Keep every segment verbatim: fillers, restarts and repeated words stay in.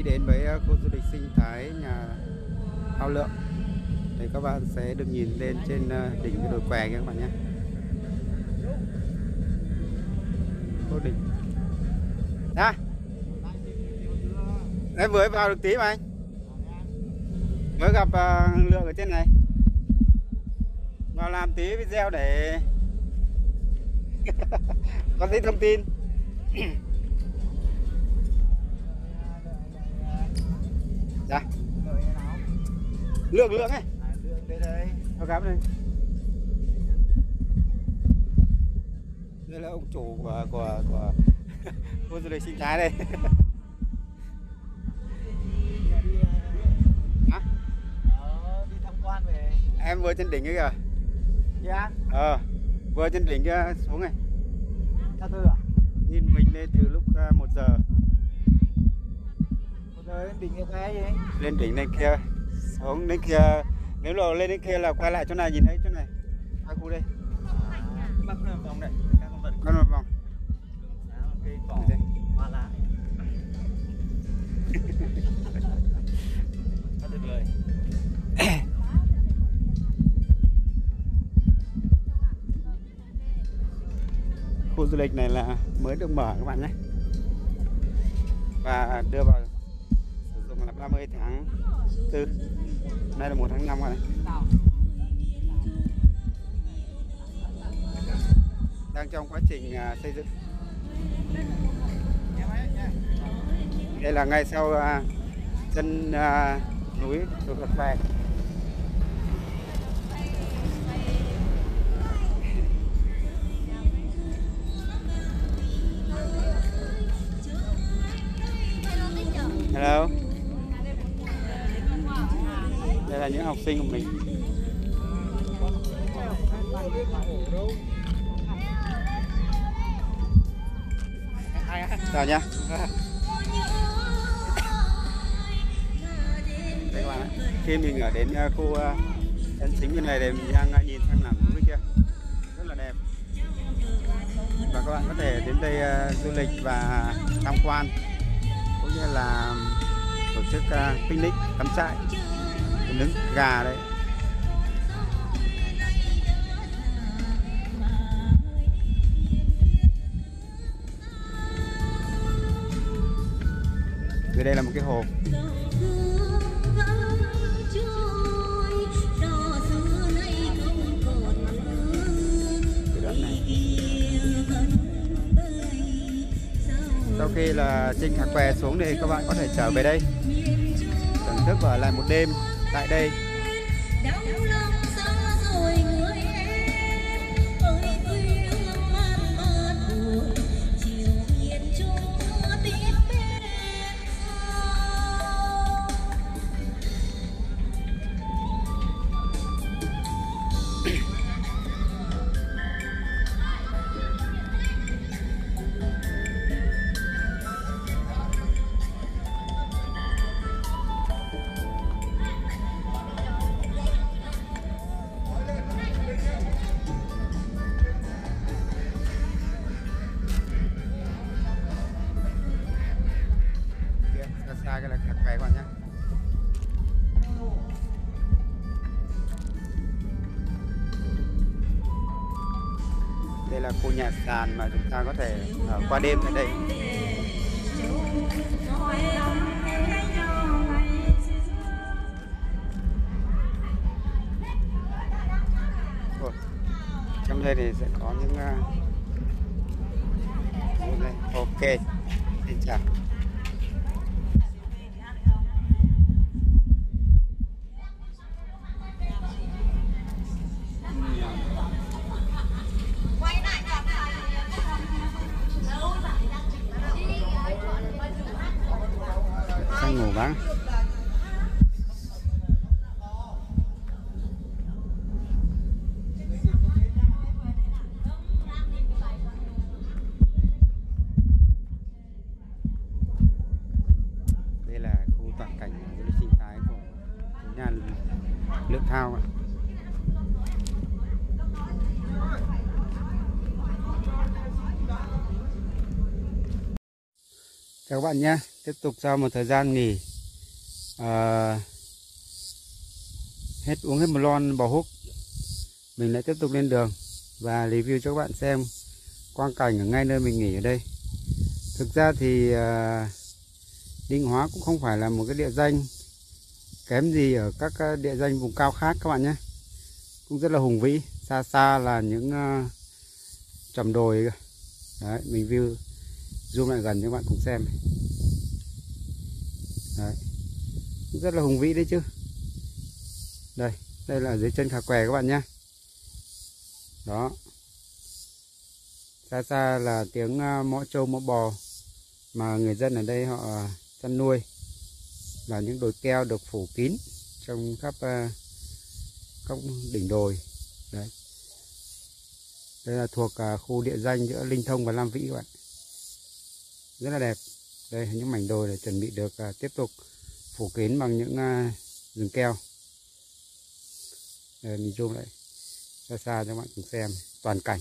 đến với khu du lịch sinh thái nhà Ao Lượng thì các bạn sẽ được nhìn lên trên đỉnh cái đồi què các bạn nhé. Khu đỉnh. Ra. Em mới vào được tí mà anh. Mới gặp uh, Lượng ở trên này. Vào làm tí video để có tí thông tin. Dạ. Lượng lượng ấy. Đây đây. Nó cắm đây. Đây là ông chủ của của của khu du lịch sinh thái đây. Hả? Ờ, đi tham quan về. Em vừa trên đỉnh ấy kìa. Dạ. Ờ, vừa trên đỉnh kia xuống này. Sao tư à? Nhìn mình lên từ lúc một giờ. Một giờ lên đỉnh kia cái gì? Lên đỉnh lên kia, xuống đến kia. Nếu là lên đến kia là quay lại chỗ này, nhìn thấy chỗ này. Quay khu đây. Bắc à, vòng này, các con vật. Con một vòng. Cây cỏ, hoa lá. Rất tuyệt vời. Khu du lịch này là mới được mở các bạn nhé, và đưa vào sử dụng là ba mươi tháng tư, nay là một tháng năm rồi này. Đang trong quá trình uh, xây dựng. Đây là ngay sau uh, chân uh, núi đồi Phật về. Hello. Đây là những học sinh của mình. Chào nhá. Đây các bạn ạ. Khi mình ở đến khu chân chính bên này thì mình đang nhìn sang làm núi kia rất là đẹp, và các bạn có thể đến đây du lịch và tham quan, cũng như là tổ chức uh, picnic, cắm trại, nướng gà đấy. Dưới đây là một cái hồ. Cái đoạn này. Sau khi là trên Thác Què xuống thì các bạn có thể trở về đây thưởng thức và ở lại một đêm tại đây. Xa cái là Thác Què các bạn nhé. Đây là khu nhà sàn mà chúng ta có thể ở qua đêm tại đây. Ồ, trong đây thì sẽ có những uh... ok, xin chào. Sang ngủ vắng. Đây là khu toàn cảnh du lịch sinh thái của nhà Lượng Thao. Chào các bạn nhé. tiếp tục sau một thời gian nghỉ, à, hết uống hết một lon bò húc, mình lại tiếp tục lên đường và review cho các bạn xem quang cảnh ở ngay nơi mình nghỉ ở đây. Thực ra thì à, Định Hóa cũng không phải là một cái địa danh kém gì ở các địa danh vùng cao khác các bạn nhé, cũng rất là hùng vĩ. Xa xa là những uh, chòm đồi. Đấy, mình view zoom lại gần cho các bạn cùng xem. Đấy, cũng rất là hùng vĩ đấy chứ. Đây, đây là dưới chân Khà Què các bạn nhé. Đó, xa xa là tiếng uh, mõ trâu mõ bò mà người dân ở đây họ chăn nuôi, và những đồi keo được phủ kín trong khắp uh, các đỉnh đồi. Đấy, đây là thuộc uh, khu địa danh giữa Linh Thông và Lam Vĩ các bạn, rất là đẹp. Đây là những mảnh đồi để chuẩn bị được uh, tiếp tục phủ kín bằng những uh, rừng keo. Đây, mình zoom lại xa xa cho các bạn cùng xem toàn cảnh,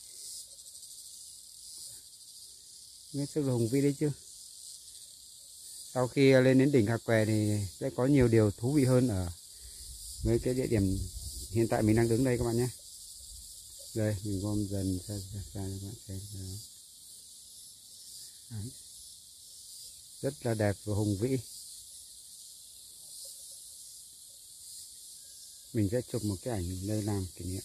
hết sức là hùng vĩ đấy chứ. Sau khi lên đến đỉnh Khà Què thì sẽ có nhiều điều thú vị hơn ở mấy cái địa điểm hiện tại mình đang đứng đây các bạn nhé. Đây, mình gom dần xa xa, xa cho các bạn xem. Đó. Đấy, rất là đẹp và hùng vĩ. Mình sẽ chụp một cái ảnh đây làm kỷ niệm.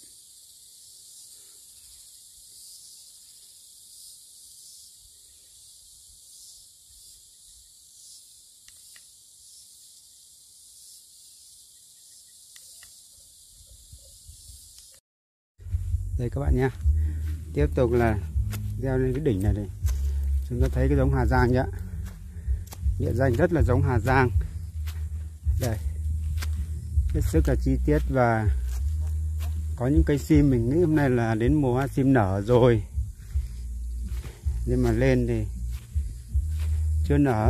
Đây các bạn nhé, tiếp tục là leo lên cái đỉnh này này, chúng ta thấy cái giống Hà Giang nhá, địa danh rất là giống Hà Giang. Đây, hết sức là chi tiết và có những cây sim. Mình nghĩ hôm nay là đến mùa hoa sim nở rồi, nhưng mà lên thì chưa nở.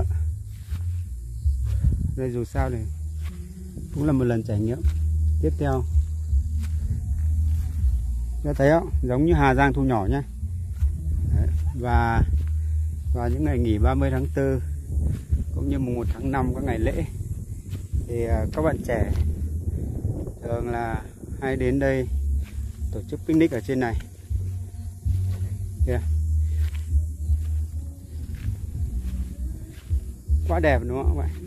Đây dù sao thì cũng là một lần trải nghiệm tiếp theo. Các thấy không, giống như Hà Giang thu nhỏ nhé. Đấy, và và những ngày nghỉ ba mươi tháng tư cũng như mùng một tháng năm, các ngày lễ thì các bạn trẻ thường là hay đến đây tổ chức picnic ở trên này. Yeah. Quá đẹp đúng không các bạn?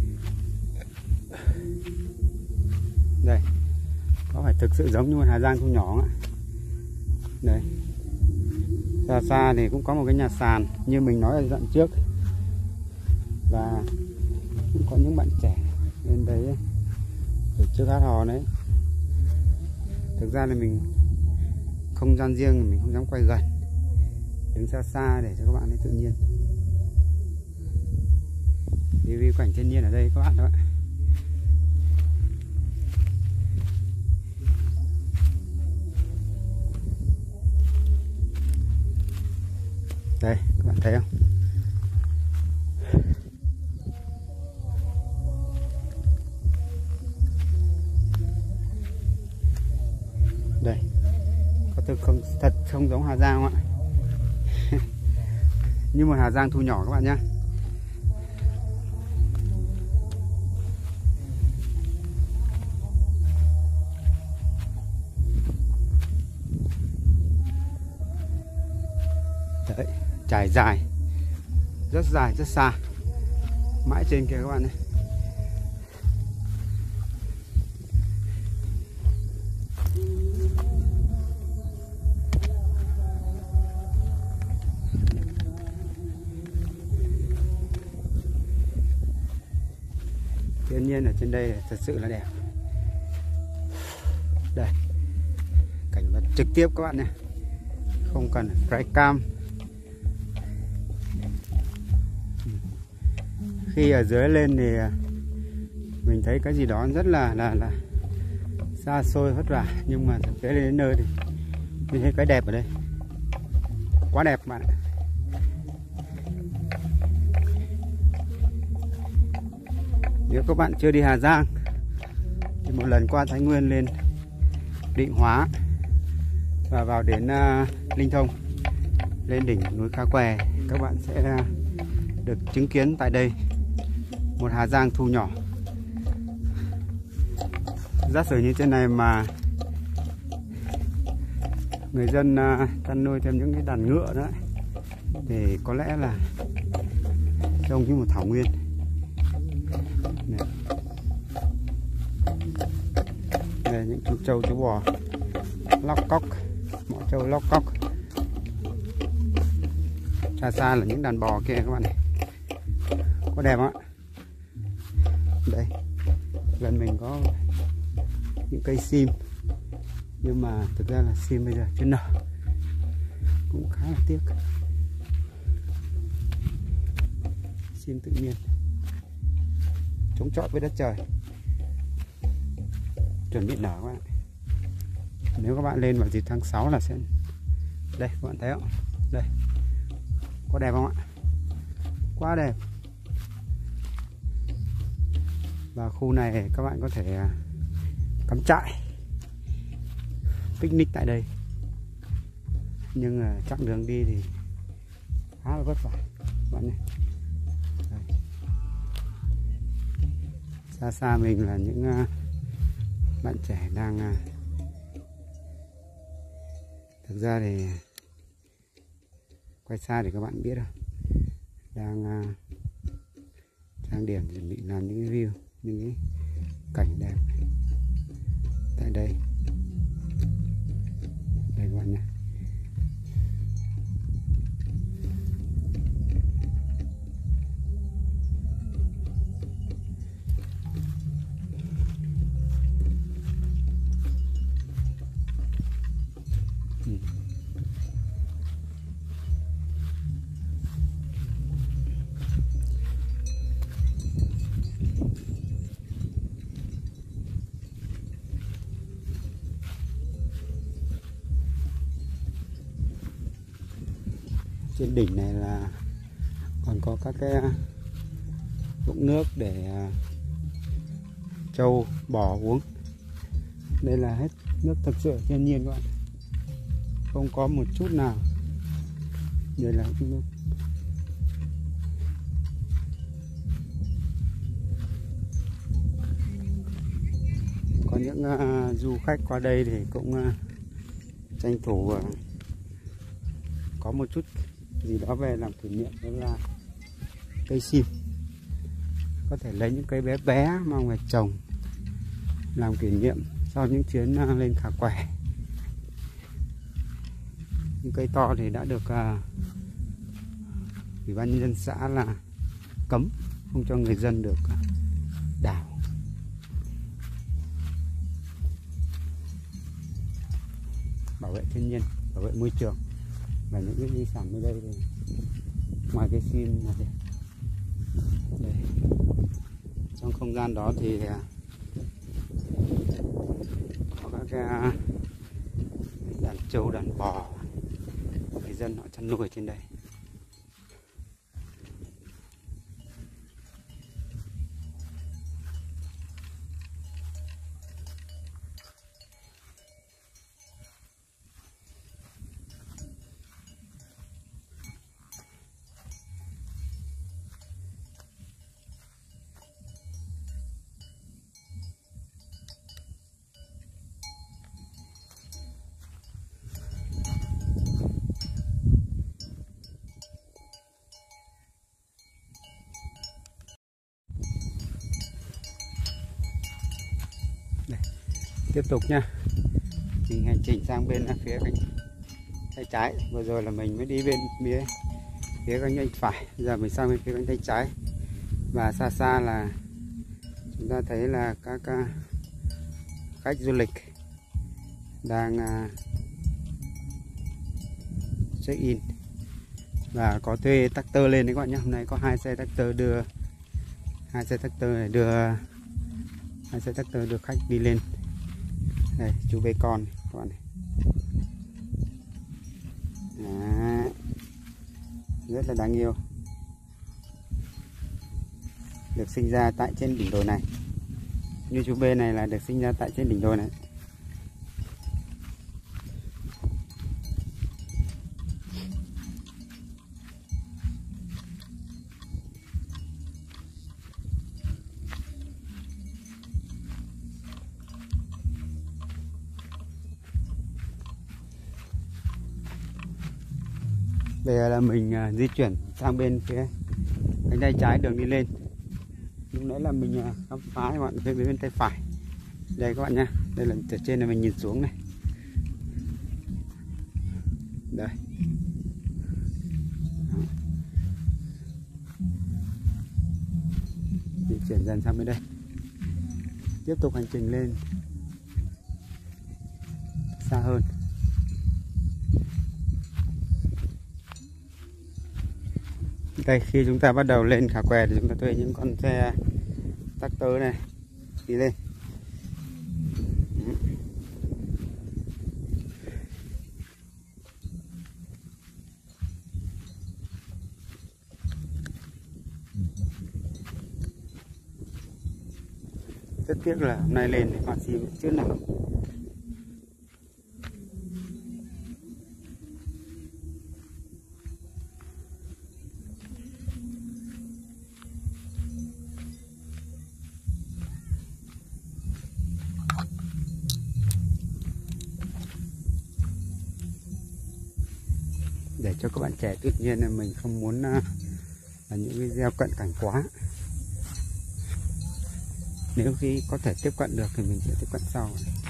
Đây, có phải thực sự giống như một Hà Giang thu nhỏ không ạ? Đây, xa xa thì cũng có một cái nhà sàn như mình nói ở đoạn trước, và cũng có những bạn trẻ lên đấy tổ chức hát hò đấy. Thực ra là mình không gian riêng, mình không dám quay gần, đứng xa xa để cho các bạn thấy tự nhiên. Review cảnh thiên nhiên ở đây các bạn đó. Đây, các bạn thấy không? Đây, có thực không thật không giống Hà Giang không ạ? Nhưng mà Hà Giang thu nhỏ các bạn nhé. Đấy, trải dài, rất dài, rất xa, mãi trên kia các bạn này. Thiên nhiên ở trên đây thật sự là đẹp. Đây, cảnh vật trực tiếp các bạn nhé, không cần flycam. Khi ở dưới lên thì mình thấy cái gì đó rất là là là xa xôi vất vả, nhưng mà thực tế lên đến nơi thì mình thấy cái đẹp ở đây quá đẹp bạn ạ. Nếu các bạn chưa đi Hà Giang thì một lần qua Thái Nguyên lên Định Hóa và vào đến uh, Linh Thông, lên đỉnh núi Khà Què, các bạn sẽ uh, được chứng kiến tại đây một Hà Giang thu nhỏ. Giả sử như trên này mà người dân chăn nuôi thêm những cái đàn ngựa đó thì có lẽ là trông như một thảo nguyên. Đây, đây những chú trâu chú bò lóc cóc, mỏ trâu lóc cóc. Xa xa là những đàn bò kia các bạn này, có đẹp không ạ? Đây gần mình có những cây sim, nhưng mà thực ra là sim bây giờ chưa nở, cũng khá là tiếc. Sim tự nhiên chống chọi với đất trời, chuẩn bị nở các bạn. Nếu các bạn lên vào dịp tháng sáu là sẽ đây, các bạn thấy không? Đây, có đẹp không ạ? Quá đẹp. Và khu này các bạn có thể cắm trại picnic tại đây, nhưng mà chặng đường đi thì khá là vất vả các bạn nhé. Đây. Xa xa mình là những uh, bạn trẻ đang uh, thực ra thì quay xa để các bạn biết không, đang uh, trang điểm chuẩn bị làm những cái view, những cái cảnh đẹp tại đây. Đây các bạn nhé. Ừ. Trên đỉnh này là còn có các cái vũng nước để trâu bò uống. Đây là hết nước thật sự thiên nhiên các bạn, không có một chút nào. Đây là nước. Có những uh, du khách qua đây thì cũng uh, tranh thủ uh, có một chút gì đó về làm kỷ niệm, đó là cây sim. Có thể lấy những cây bé bé mang về trồng làm kỷ niệm sau những chuyến uh, lên Khả Quẻ. Những cây to thì đã được uh, Ủy ban nhân dân xã là cấm, không cho người dân được uh, đào. Bảo vệ thiên nhiên, bảo vệ môi trường và những cái di sản ở đây thì ngoài cái sim là đây. Đây. Trong không gian đó thì có các cái đàn trâu, đàn bò, người dân họ chăn nuôi trên đây. Đây, tiếp tục nha, mình hành trình sang bên phía cánh tay trái. Vừa rồi là mình mới đi bên phía phía cánh tay phải, giờ mình sang bên phía cánh tay trái. Và xa xa là chúng ta thấy là các uh, khách du lịch đang uh, check in và có thuê tractor lên đấy các bạn nhé. Hôm nay có hai xe tractor đưa hai xe tractor này đưa hai xe tractor đưa khách đi lên. Đây, chú bê con các bạn này. Đó. Rất là đáng yêu, được sinh ra tại trên đỉnh đồi này. Như chú bê này là được sinh ra tại trên đỉnh đồi này. Bây giờ là mình uh, di chuyển sang bên phía cánh tay trái đường đi lên. Lúc nãy là mình uh, khám phá các bạn phía bên tay phải. Đây các bạn nhá, đây là từ trên này mình nhìn xuống này. Đây. Đó. Di chuyển dần sang bên đây. Tiếp tục hành trình lên xa hơn. Đây, khi chúng ta bắt đầu lên Khả Què thì chúng ta thuê những con xe tractor này đi lên. Rất tiếc là hôm nay lên thì họa sĩ chưa nào. Để cho các bạn trẻ tự nhiên là mình không muốn uh, là những video cận cảnh quá. Nếu khi có thể tiếp cận được thì mình sẽ tiếp cận sau.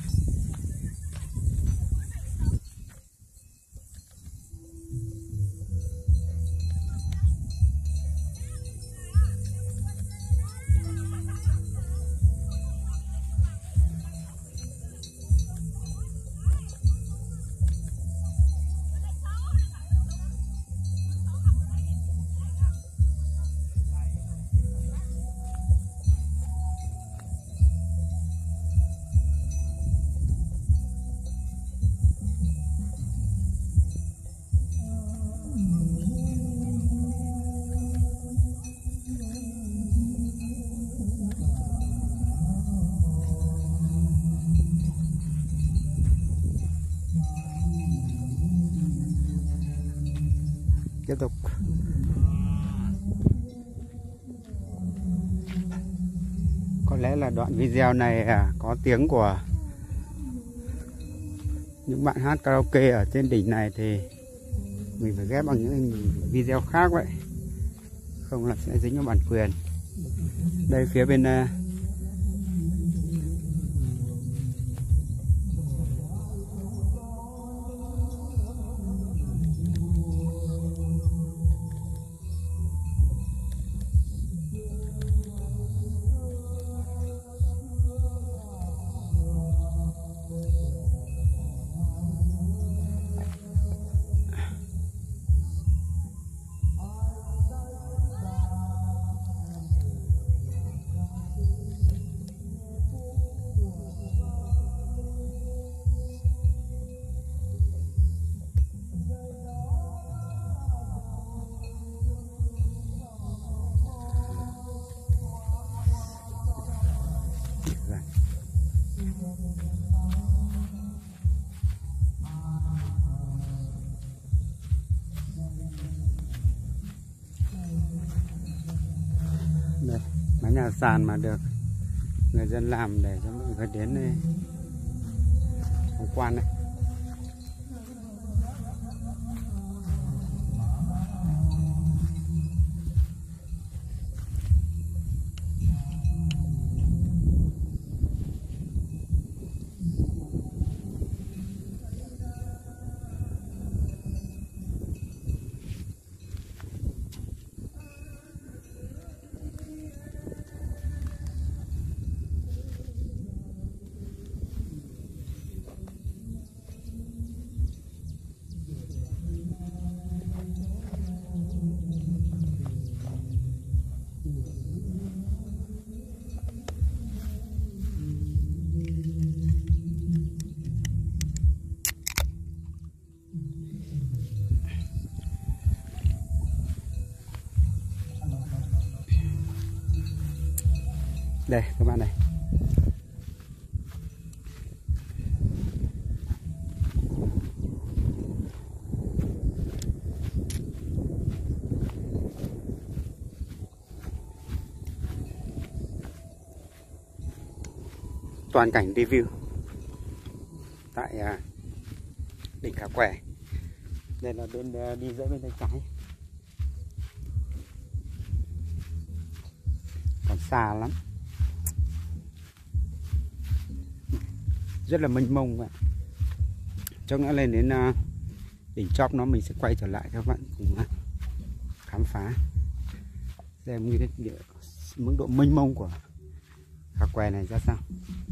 Tiếp tục. Có lẽ là đoạn video này có tiếng của những bạn hát karaoke ở trên đỉnh này thì mình phải ghép bằng những video khác vậy, không là sẽ dính vào bản quyền. Đây phía bên uh, đây, mái nhà sàn mà được người dân làm để cho mọi người đến đây tham quan này. Đây các bạn này. Toàn cảnh review tại uh, đỉnh Khả Què. Đây là bên đi dãy bên tay trái, còn xa lắm, rất là mênh mông vậy. Cho ngã lên đến đỉnh chóp nó mình sẽ quay trở lại các bạn cùng khám phá xem như thế mức độ mênh mông của Khà Què này ra sao.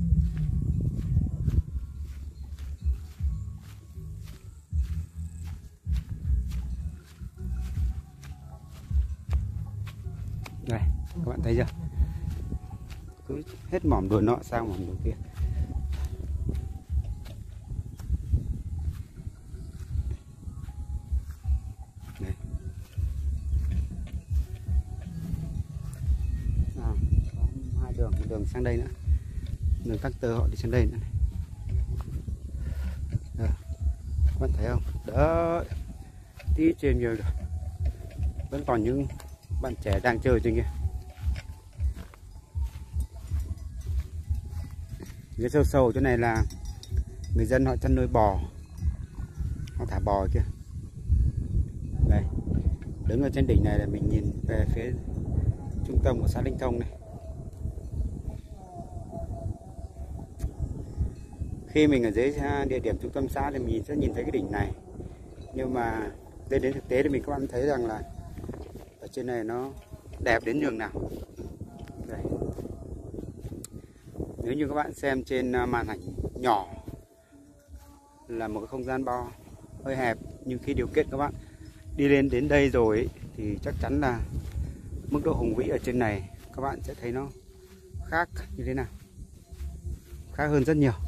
Đây các bạn thấy chưa, cứ hết mỏm đồi nọ sang mỏm đồi kia. Đây. À, có hai đường, một đường sang đây nữa, đường tắc tơ họ đi sang đây nữa. Đây. Các bạn thấy không, đỡ tí trên nhiều rồi, vẫn còn những bạn trẻ đang chơi trên kia. Cái sâu sâu chỗ này là người dân họ chăn nuôi bò, họ thả bò kia. Đây, đứng ở trên đỉnh này là mình nhìn về phía trung tâm của xã Linh Thông này. Khi mình ở dưới địa điểm trung tâm xã thì mình sẽ nhìn thấy cái đỉnh này, nhưng mà lên đến thực tế thì mình các bạn thấy rằng là ở trên này nó đẹp đến nhường nào. Đây. Nếu như các bạn xem trên màn ảnh nhỏ là một cái không gian bao hơi hẹp, nhưng khi điều kiện các bạn đi lên đến đây rồi ấy, thì chắc chắn là mức độ hùng vĩ ở trên này các bạn sẽ thấy nó khác như thế nào, khác hơn rất nhiều.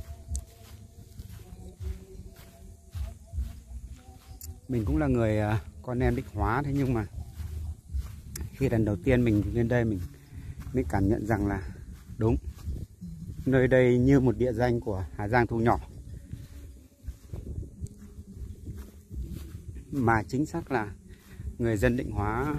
Mình cũng là người con em Định Hóa, thế nhưng mà khi lần đầu tiên mình lên đây mình mới cảm nhận rằng là đúng, nơi đây như một địa danh của Hà Giang thu nhỏ. Mà chính xác là người dân Định Hóa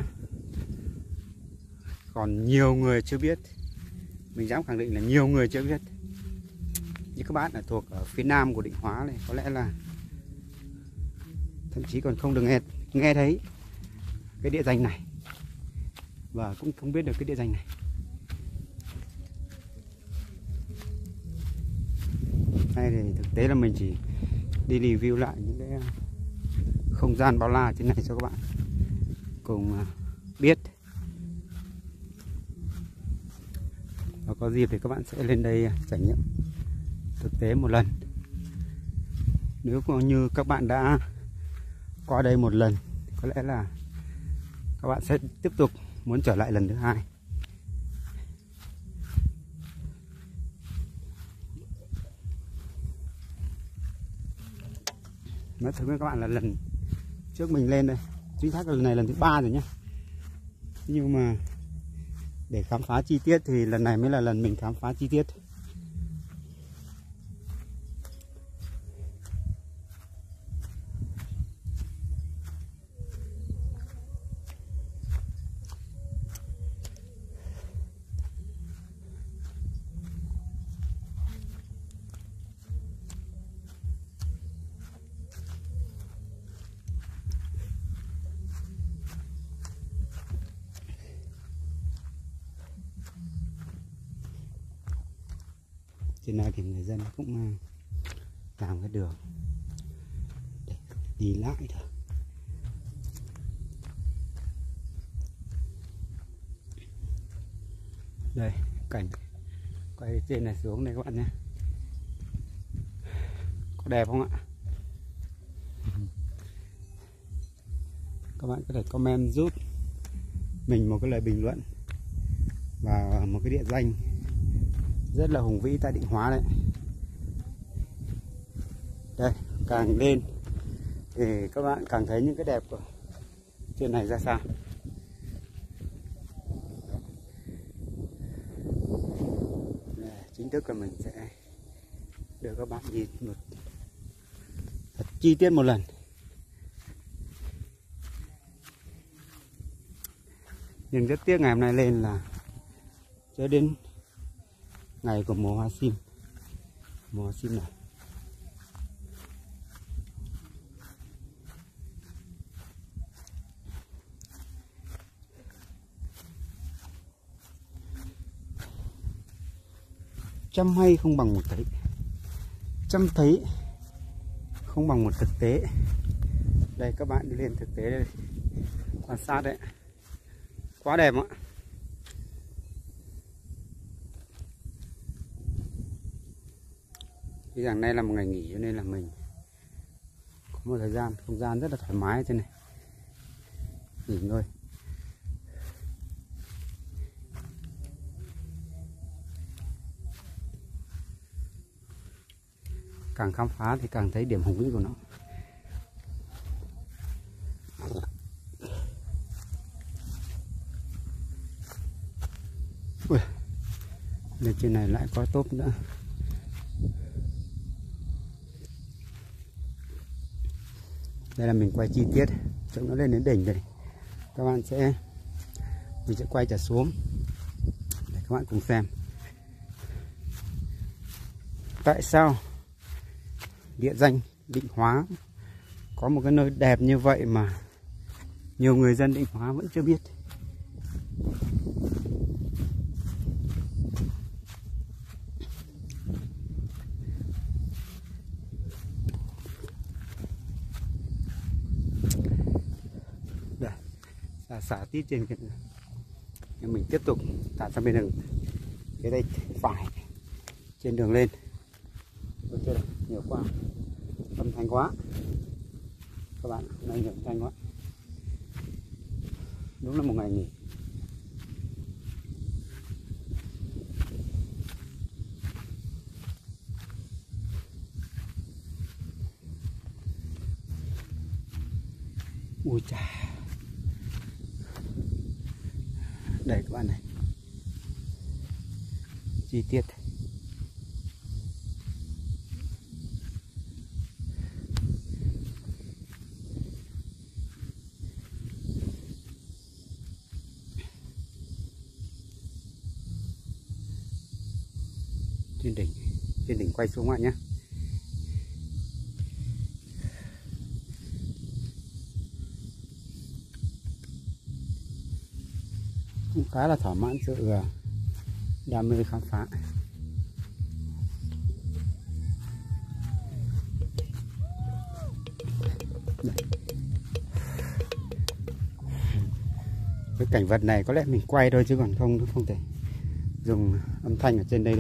còn nhiều người chưa biết. Mình dám khẳng định là nhiều người chưa biết. Như các bạn ở thuộc ở phía nam của Định Hóa này có lẽ là thậm chí còn không được nghe, nghe thấy cái địa danh này, và cũng không biết được cái địa danh này. Đây thì thực tế là mình chỉ đi review lại những cái không gian bao la trên này cho các bạn cùng biết. Và có dịp thì các bạn sẽ lên đây trải nghiệm thực tế một lần. Nếu như các bạn đã qua đây một lần, có lẽ là các bạn sẽ tiếp tục muốn trở lại lần thứ hai. Nói thật với các bạn là lần trước mình lên đây, chính xác là lần này lần thứ ba rồi nhé. Nhưng mà để khám phá chi tiết thì lần này mới là lần mình khám phá chi tiết. Trên này thì người dân cũng làm cái đường để đi lại thôi. Đây cảnh quay trên này xuống đây các bạn nhé, có đẹp không ạ? Các bạn có thể comment giúp mình một cái lời bình luận và một cái địa danh rất là hùng vĩ tại Định Hóa đấy. Đây, càng lên thì các bạn càng thấy những cái đẹp của trên này ra sao. Đây, chính thức là mình sẽ đưa các bạn nhìn một thật chi tiết một lần. Nhưng rất tiếc ngày hôm nay lên là chưa đến ngày của mùa hoa sim. Mùa hoa sim này Trăm hay không bằng một thấy, trăm thấy không bằng một thực tế. Đây các bạn đi lên thực tế đây, quan sát đấy, quá đẹp ạ. Tuy rằng nay là một ngày nghỉ cho nên là mình có một thời gian không gian rất là thoải mái trên này, nghỉ ngơi. Càng khám phá thì càng thấy điểm hùng vĩ của nó. Ui, lên trên này lại có tốp nữa. Đây là mình quay chi tiết cho nó lên đến đỉnh đây. Các bạn sẽ mình sẽ quay trở xuống để các bạn cùng xem tại sao địa danh Định Hóa có một cái nơi đẹp như vậy mà nhiều người dân Định Hóa vẫn chưa biết. Đây, xả, xả tít trên cái nhưng mình tiếp tục tạt sang bên đường cái đây phải trên đường lên. Ôi chưa, nhiều quá, âm thanh quá các bạn, hôm nay nhiều âm thanh quá. Đúng là một ngày nghỉ. Ui chà, đây các bạn này, chi tiết. Trên đỉnh, trên đỉnh quay xuống các bạn nhé. Cũng khá là thỏa mãn sự đam mê khám phá. Đây. Cái cảnh vật này có lẽ mình quay thôi chứ còn không không thể dùng âm thanh ở trên đây được.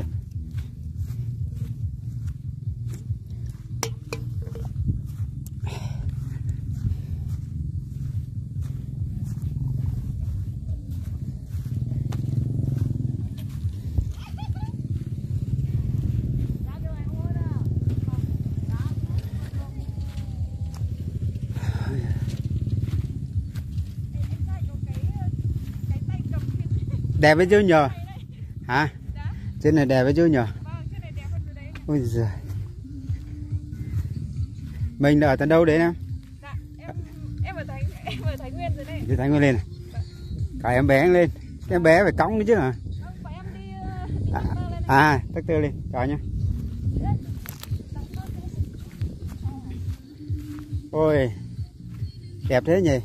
Đẹp với chứ nhờ hả? Trên này đẹp với chứ nhờ. Ôi giời, mình là ở tận đâu đấy em? Dạ, em em ở Thái em ở Thái Nguyên rồi đấy. Từ Thái Nguyên lên này. Cả em bé lên, em bé phải cõng nữa chứ hả? Không, phải em đi, đi À, lên à tắc tơ lên, chào nhá. Ôi, đẹp thế nhỉ?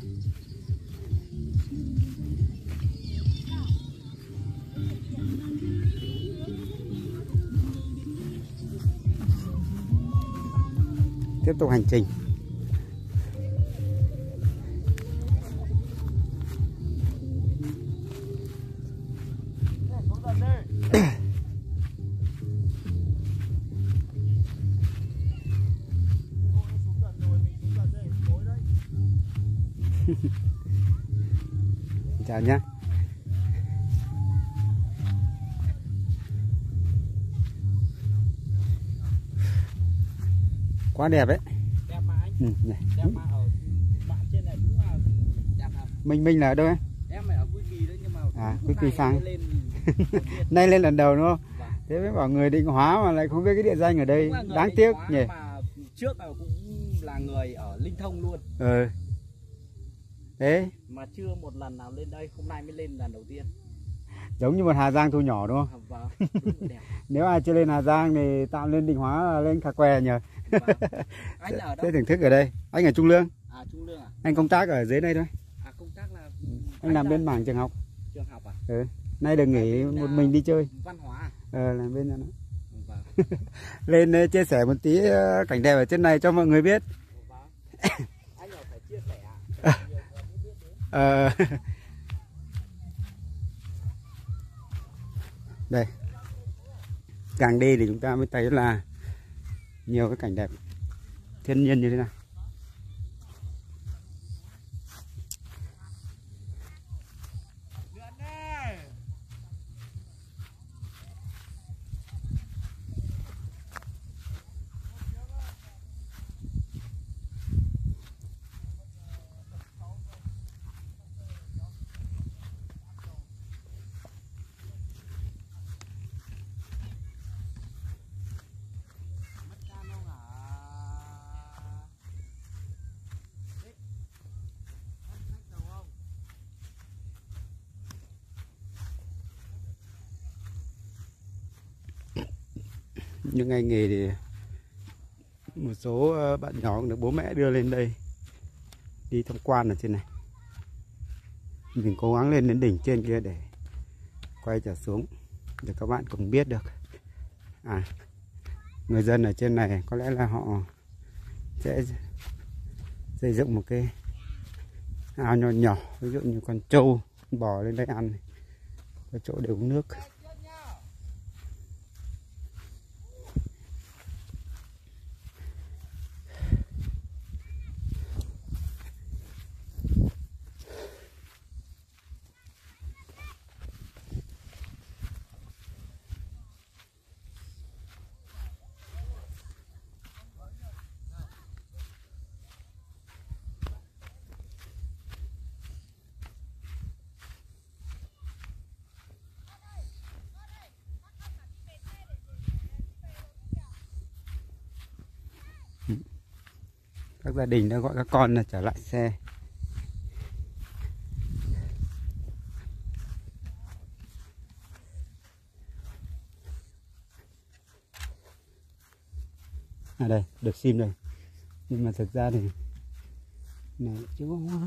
Tiếp tục hành trình. Chào nhé. Quá đẹp đấy. Đẹp mà anh. Ừ, này. Đẹp mà ở bạn trên này đúng là đẹp thật. Mình mình là ở đâu em? Em phải ở Quy Kỳ đấy nhưng mà À, Quy Kỳ sang. lên Nay lên lần đầu đúng không? Vâng. Thế mới bảo người Định Hóa mà lại không biết cái địa danh ở đây, đáng tiếc nhỉ. Mà trước là cũng là người ở Linh Thông luôn. Ừ. Thế Mà chưa một lần nào lên đây, hôm nay mới lên lần đầu tiên. giống như một Hà Giang thu nhỏ đúng không? À, vâng, đúng là đẹp. Nếu ai chưa lên Hà Giang thì tạm lên Định Hóa là lên Khà Què nhờ. Vâng. Anh là ở đâu? Thế thưởng thức ở đây. Anh ở Trung Lương. À, Trung Lương à? Anh công tác ở dưới đây thôi. À, công tác là Anh, anh làm bên mảng trường học. Trường học à? Ừ. Nay được nghỉ bên, một uh, mình đi chơi. Văn hóa à? Ờ, làm bên đó. Lên chia sẻ một tí cảnh đẹp ở trên này cho mọi người biết. Anh là phải chia sẻ à? Ờ. Đây, càng đi thì chúng ta mới thấy là nhiều cái cảnh đẹp thiên nhiên như thế này. Những ngày nghỉ thì một số bạn nhỏ cũng được bố mẹ đưa lên đây đi tham quan ở trên này. Mình cố gắng lên đến đỉnh trên kia để quay trở xuống để các bạn cùng biết được à, người dân ở trên này có lẽ là họ sẽ xây dựng một cái ao nhỏ nhỏ, ví dụ như con trâu bò lên đây ăn, có chỗ để uống nước. Các gia đình đã gọi các con là trở lại xe. À đây, được sim đây. Nhưng mà thực ra thì này chưa có hoa.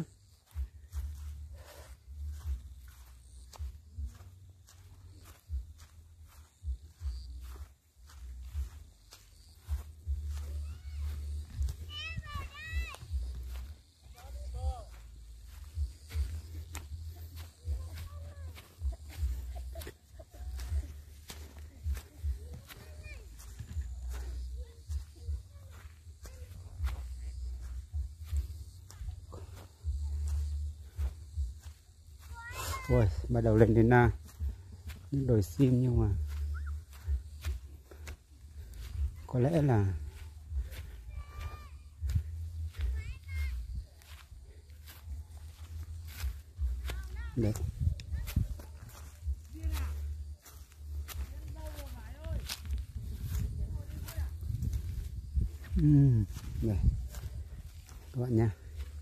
Ôi, bắt đầu lên đến na những đồi sim, nhưng mà có lẽ là đấy. Uhm, đây các bạn nha.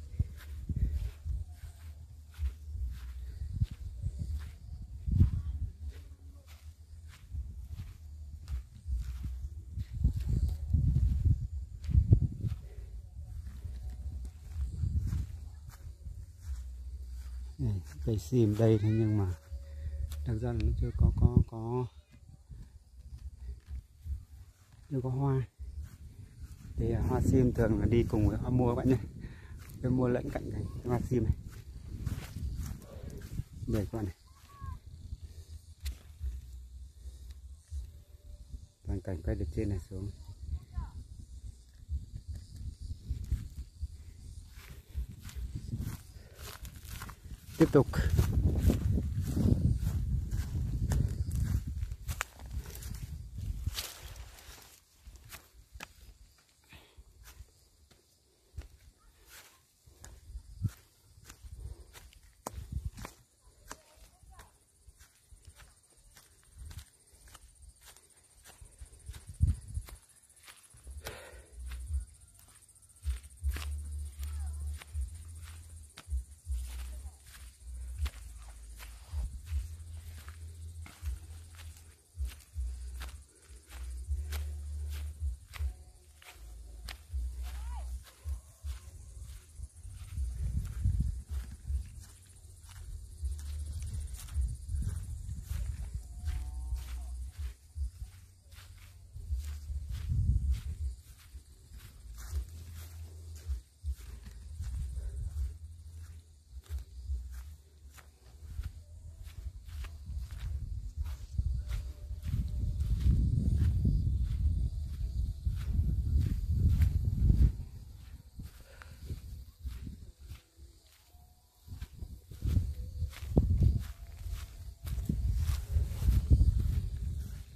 Đây, cây sim đây thế nhưng mà thực ra là nó chưa có có có chưa có hoa. Thì hoa sim thường là đi cùng với hoa mua các bạn nhé. Tôi mua lẫn cạnh cái hoa sim này. Đây các bạn này. Toàn cảnh quay được trên này xuống. Tiếp tục.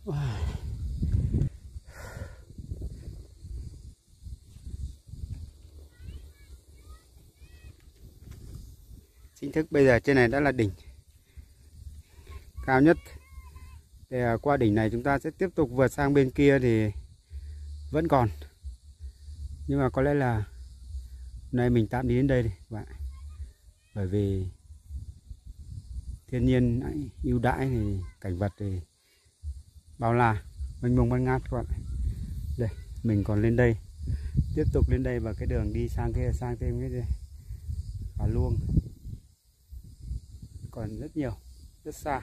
Wow. Chính thức bây giờ trên này đã là đỉnh cao nhất. Để qua đỉnh này chúng ta sẽ tiếp tục vượt sang bên kia thì vẫn còn. Nhưng mà có lẽ là nay mình tạm đi đến đây đi các bạn. Bởi vì thiên nhiên ưu đãi thì cảnh vật thì bao la, mênh mông bát ngát các bạn. Đây, mình còn lên đây, tiếp tục lên đây và cái đường đi sang kia sang thêm cái Phá Luông. Còn rất nhiều, rất xa.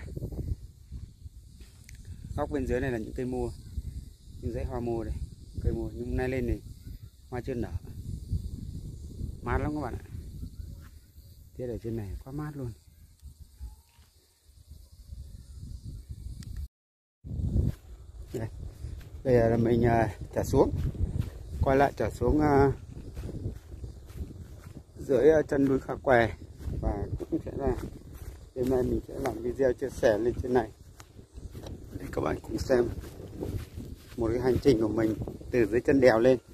Góc bên dưới này là những cây mua, những dãy hoa mua đây, cây mua. Nhưng hôm nay lên thì hoa chưa nở, mát lắm các bạn ạ. Tiết ở trên này quá mát luôn. Đây, bây giờ là mình uh, trở xuống, quay lại trở xuống uh, dưới uh, chân núi Khả Què, và cũng sẽ là đêm nay mình sẽ làm video chia sẻ lên trên này để các bạn cùng xem một cái hành trình của mình từ dưới chân đèo lên.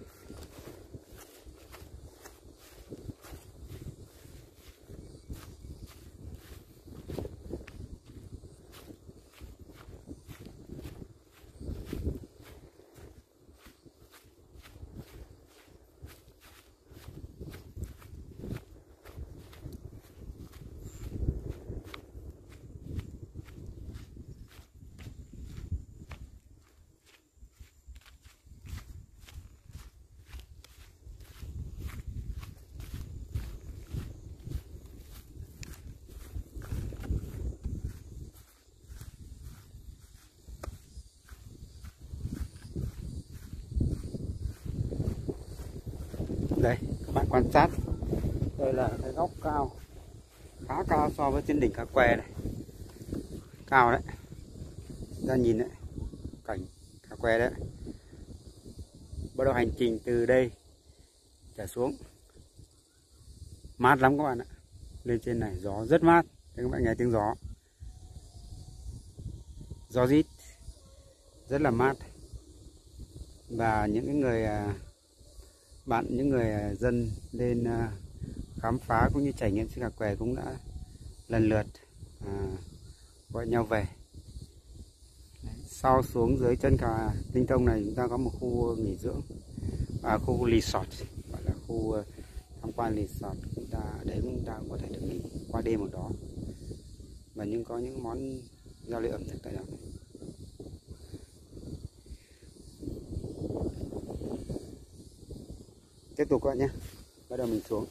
Đây, các bạn quan sát, đây là cái góc cao, khá cao so với trên đỉnh Khả Què này, cao đấy, ra nhìn đấy, cảnh Khả Què đấy. Bắt đầu hành trình từ đây trở xuống, mát lắm các bạn ạ. Lên trên này gió rất mát, các bạn nghe tiếng gió, gió rít, rất là mát. Và những cái người bạn, những người dân lên khám phá cũng như trải nghiệm trên Khả Què cũng đã lần lượt à, gọi nhau về. Sau xuống dưới chân Khả Linh Thông này chúng ta có một khu nghỉ dưỡng, à, khu resort, gọi là khu tham quan resort. Chúng ta đấy chúng ta có thể được nghỉ qua đêm ở đó, và nhưng có những món giao lưu ẩm thực tại đó. Tiếp tục các bạn nhé, bắt đầu mình xuống.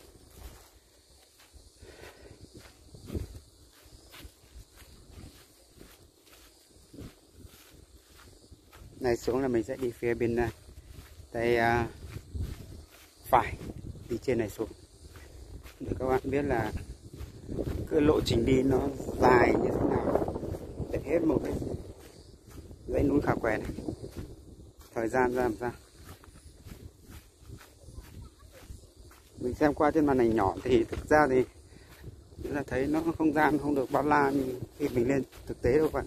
Này xuống là mình sẽ đi phía bên tay uh, phải, đi trên này xuống để các bạn biết là cái lộ trình đi nó dài như thế nào để hết một cái dãy núi Khả Què này, thời gian ra làm sao. Mình xem qua trên màn ảnh nhỏ thì thực ra thì chúng ta thấy nó không gian không được bao la như khi mình lên thực tế đâu các bạn.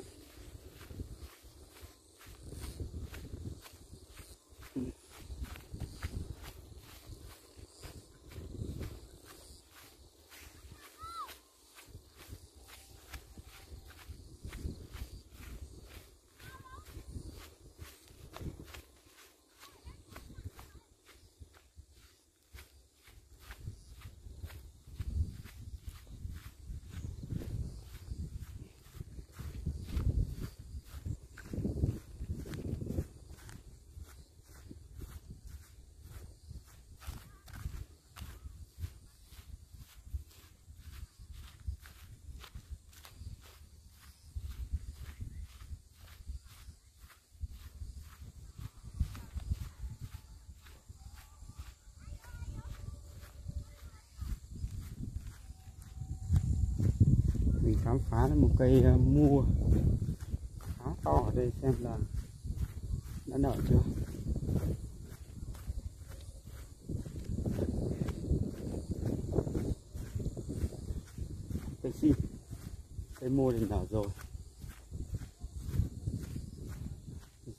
Mình khám phá một cây mua khá to ở đây, xem là đã nở chưa. Cây si, cây mua thì nở rồi.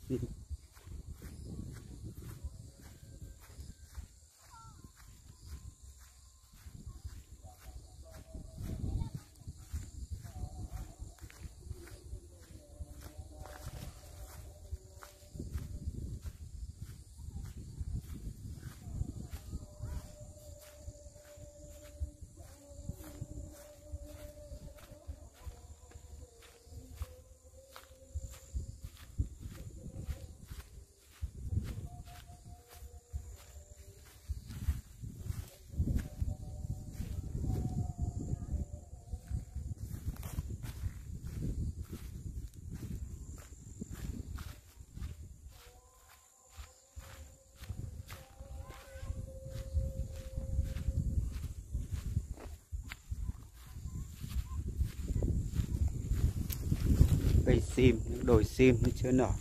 Cây sim, những đồi sim nó chưa nở.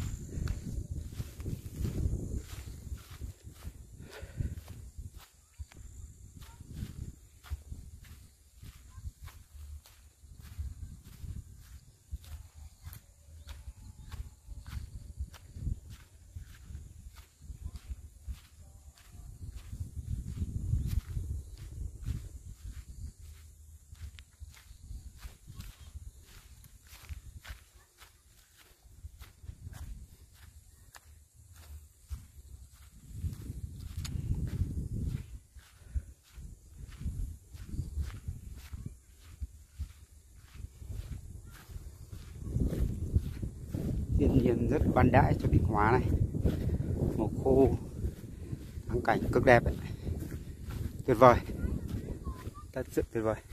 Thiên nhiên rất ban đãi cho Định Hóa này, một khu thắng cảnh cực đẹp ấy. Tuyệt vời, thật sự tuyệt vời.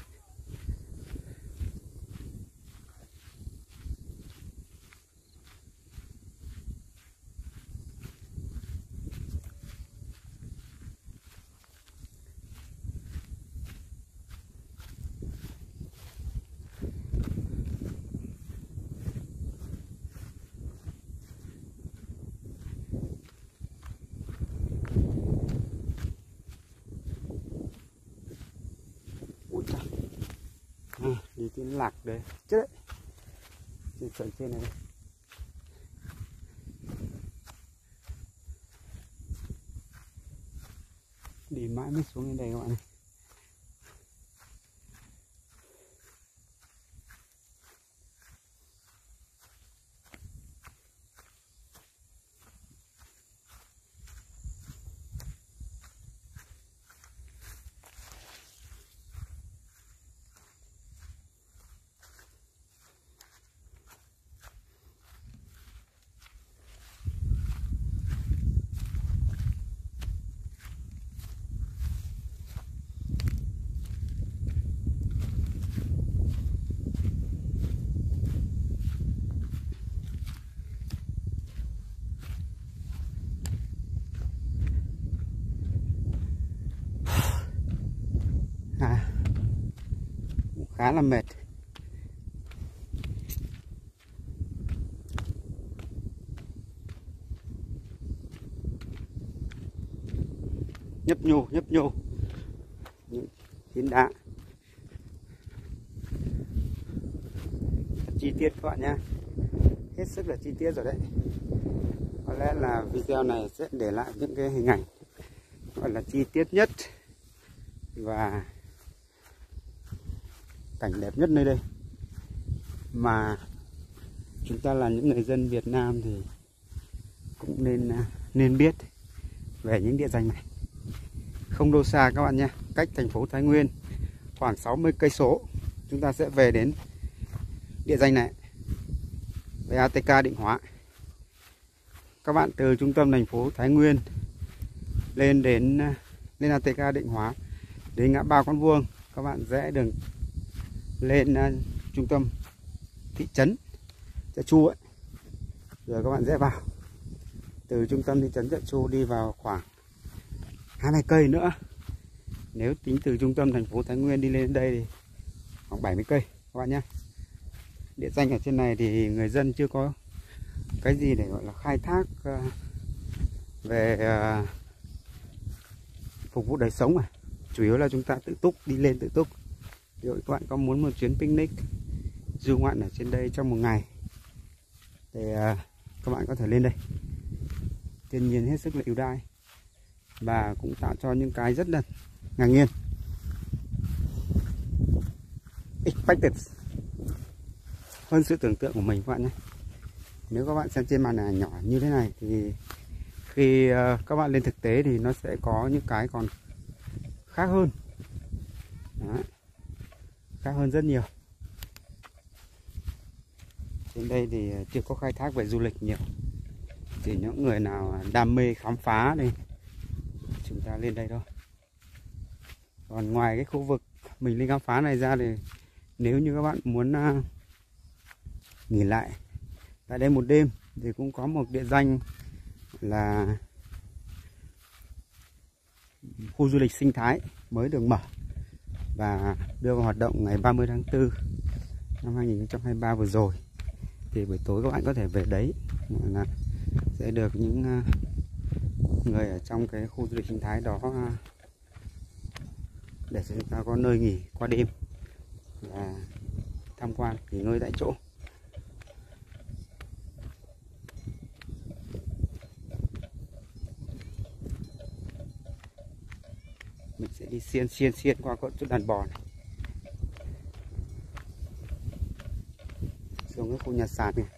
À, đi trên lạc đấy chết đấy, trên sợi trên này, đi mãi mới xuống đến đây các bạn này. À, khá là mệt. Nhấp nhô nhấp nhô những phiến đá chi tiết các bạn nhé, hết sức là chi tiết rồi đấy. Có lẽ là video này sẽ để lại những cái hình ảnh gọi là chi tiết nhất và cảnh đẹp nhất nơi đây, mà chúng ta là những người dân Việt Nam thì cũng nên nên biết về những địa danh này. Không đâu xa các bạn nhé, cách thành phố Thái Nguyên khoảng sáu mươi cây số chúng ta sẽ về đến địa danh này, về a tê ca Định Hóa. Các bạn từ trung tâm thành phố Thái Nguyên lên đến lên a tê ca Định Hóa, đến ngã ba Con Vuông, các bạn rẽ đường lên uh, trung tâm thị trấn Chợ Chu ấy, rồi các bạn rẽ vào. Từ trung tâm thị trấn Chợ Chu đi vào khoảng hai mươi cây nữa. Nếu tính từ trung tâm thành phố Thái Nguyên đi lên đây thì khoảng bảy mươi cây các bạn nhé. Địa danh ở trên này thì người dân chưa có cái gì để gọi là khai thác uh, về uh, phục vụ đời sống, à chủ yếu là chúng ta tự túc, đi lên tự túc. Ví dụ các bạn có muốn một chuyến picnic du ngoạn ở trên đây trong một ngày thì uh, các bạn có thể lên đây. thiên nhiên hết sức là ưu đãi và cũng tạo cho những cái rất là ngạc nhiên, expected, hơn sự tưởng tượng của mình các bạn nhé. Nếu các bạn xem trên màn ảnh nhỏ như thế này thì khi uh, các bạn lên thực tế thì nó sẽ có những cái còn khác hơn. Đấy. Khác hơn rất nhiều. Trên đây thì chưa có khai thác về du lịch nhiều, chỉ những người nào đam mê khám phá thì chúng ta lên đây thôi. Còn ngoài cái khu vực mình lên khám phá này ra thì nếu như các bạn muốn uh, nghỉ lại tại đây một đêm thì cũng có một địa danh là khu du lịch sinh thái mới được mở và đưa vào hoạt động ngày ba mươi tháng tư năm hai nghìn không trăm hai mươi ba vừa rồi. Thì buổi tối các bạn có thể về đấy là sẽ được những người ở trong cái khu du lịch sinh thái đó để chúng ta có nơi nghỉ qua đêm và tham quan nghỉ ngơi tại chỗ. Mình sẽ đi xiên xiên xiên qua chỗ đàn bò này, xuống cái khu nhà sàn này.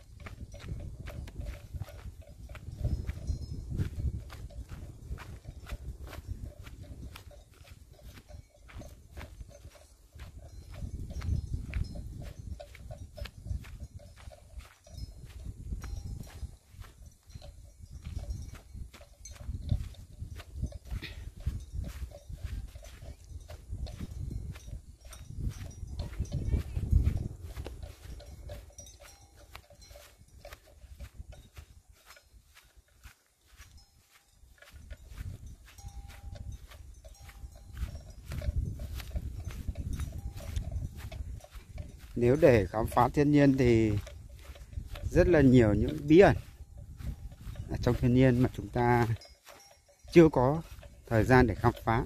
Nếu để khám phá thiên nhiên thì rất là nhiều những bí ẩn ở trong thiên nhiên mà chúng ta chưa có thời gian để khám phá.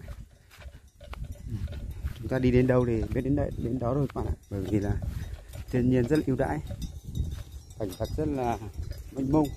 Chúng ta đi đến đâu thì biết đến đấy, đến đó rồi các bạn ạ. Bởi vì là thiên nhiên rất là ưu đãi, cảnh vật rất là mênh mông.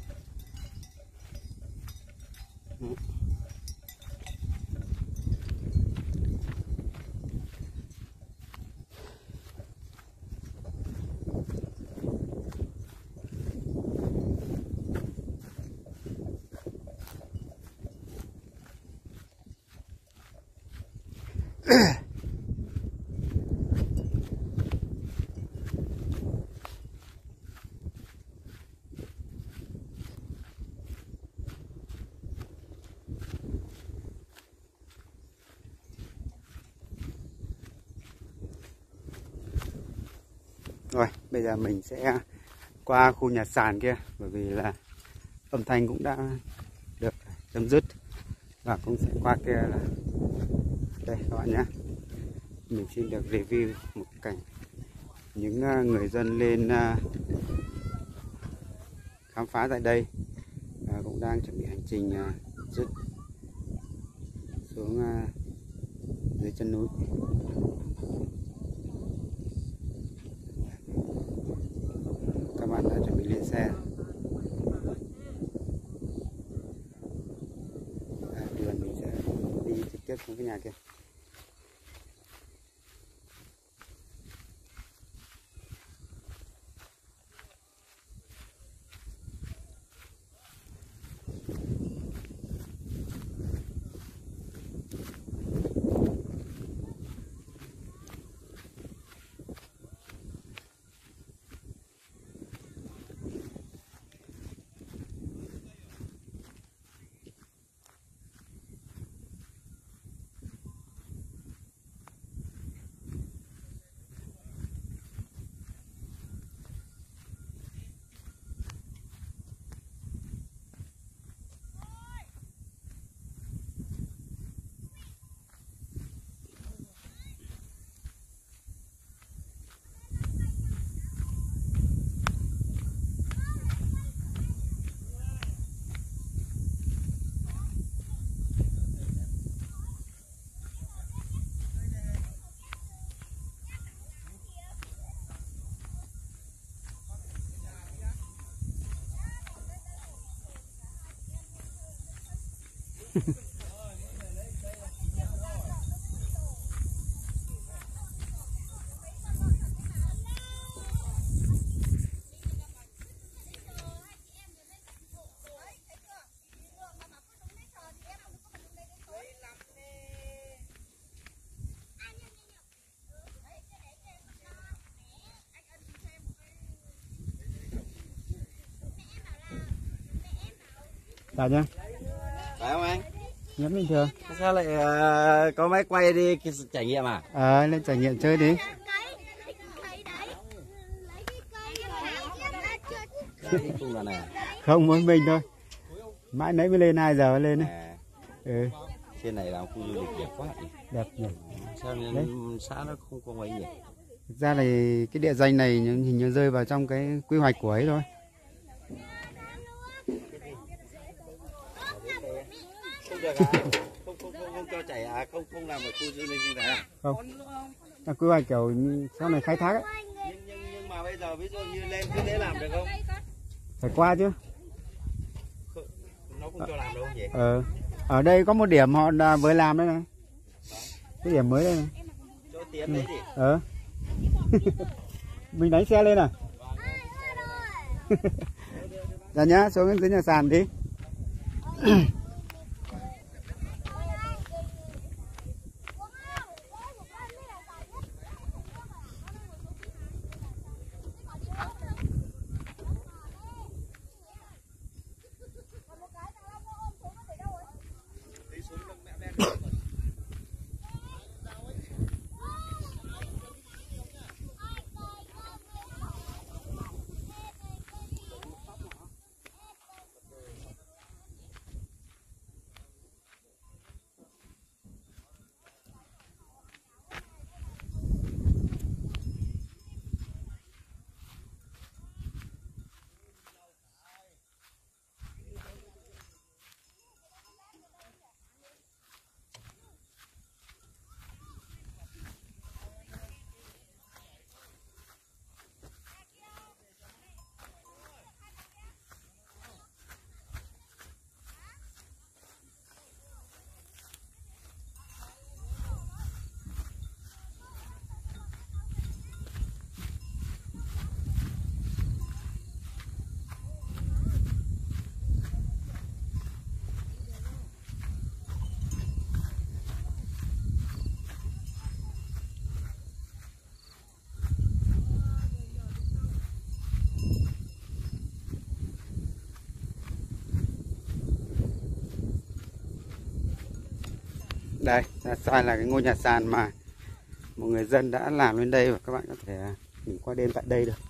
Rồi, bây giờ mình sẽ qua khu nhà sàn kia, bởi vì là âm thanh cũng đã được chấm dứt và cũng sẽ qua kia là đây các bạn nhé. Mình xin được review một cảnh những người dân lên khám phá tại đây và cũng đang chuẩn bị hành trình dứt xuống dưới chân núi. Các bạn đã chuẩn bị lên xe. À, đường mình sẽ đi trực tiếp xuống cái nhà kia. Chào nhá. Phải không anh? Nhắm bình thường. Sao lại uh, có máy quay đi trải nghiệm à? Ờ, lên trải nghiệm chơi đi. Không là này. Không, mỗi mình thôi. Mãi nãy mới lên hai giờ mới lên đấy. À, Ừ. trên này là khu du lịch đẹp quá nhỉ? Đẹp nhỉ. Sao nên Đấy. xã nó không có mấy nhỉ? Thực ra là cái địa danh này hình như rơi vào trong cái quy hoạch của ấy thôi. Không được à? Không, không, không, không cho chảy à? Không, không làm ở khu du lịch như thế à? Không. Là quy hoạch kiểu sau này khai thác ấy. Nhưng, nhưng, nhưng mà bây giờ ví dụ như lên cứ thế làm được không? Phải qua chứ. Nó không cho làm đâu nhỉ? Ờ. Ở đây có một điểm họ đã mới làm đây này. Cái điểm mới đây này. Chỗ tiến đấy gì? Ờ. Mình đánh xe lên à? Dạ nhá, xuống dưới nhà sàn đi. Đây, nhà sàn là cái ngôi nhà sàn mà một người dân đã làm lên đây và các bạn có thể nghỉ qua đêm tại đây được.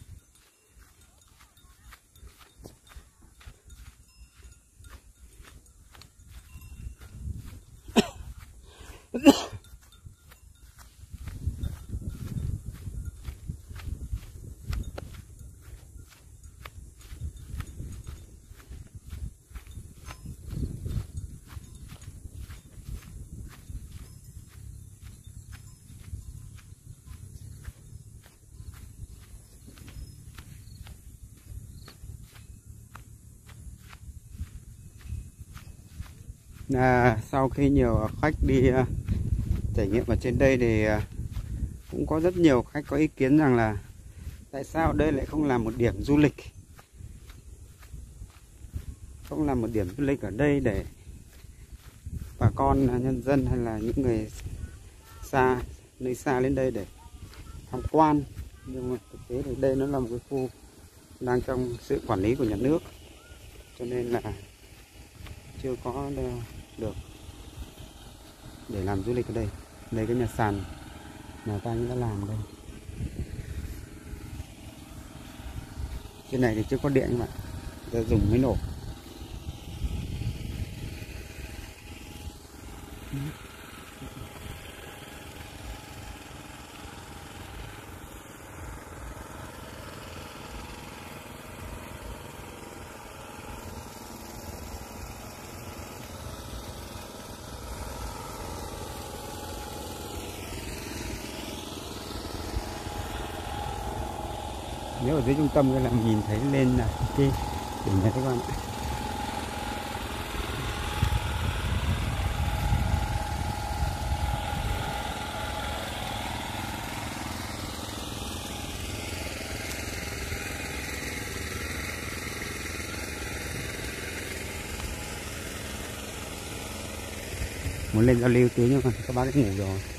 À, sau khi nhiều khách đi uh, trải nghiệm ở trên đây thì uh, cũng có rất nhiều khách có ý kiến rằng là tại sao đây lại không làm một điểm du lịch, không làm một điểm du lịch ở đây để bà con uh, nhân dân hay là những người xa nơi xa lên đây để tham quan. Nhưng mà thực tế thì đây nó là một cái khu đang trong sự quản lý của nhà nước, cho nên là chưa có được để làm du lịch ở đây. Đây cái nhà sàn nhà ta đã làm ở đây. Trên này thì chưa có điện các bạn, ta dùng máy nổ. Nếu ở dưới trung tâm là nhìn thấy lên là cái đỉnh này các bạn ạ. muốn lên giao lưu tí nhưng mà các bác đã ngủ rồi.